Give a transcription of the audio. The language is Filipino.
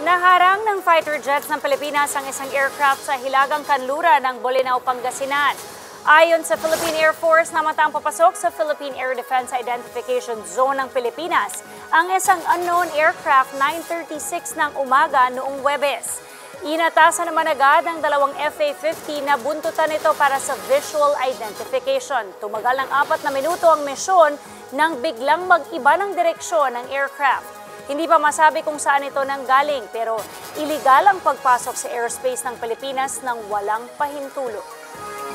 Naharang ng fighter jets ng Pilipinas ang isang aircraft sa hilagang kanluran ng Bolinao, Pangasinan. Ayon sa Philippine Air Force, namatang papasok sa Philippine Air Defense Identification Zone ng Pilipinas ang isang unknown aircraft 9:36 ng umaga noong Huwebes. Inatasan naman agad ng dalawang FA-50 na buntutan ito para sa visual identification. Tumagal ng 4 na minuto ang misyon nang biglang mag-iba ng direksyon ng aircraft. Hindi pa masabi kung saan ito nanggaling pero iligal ang pagpasok sa airspace ng Pilipinas nang walang pahintulot.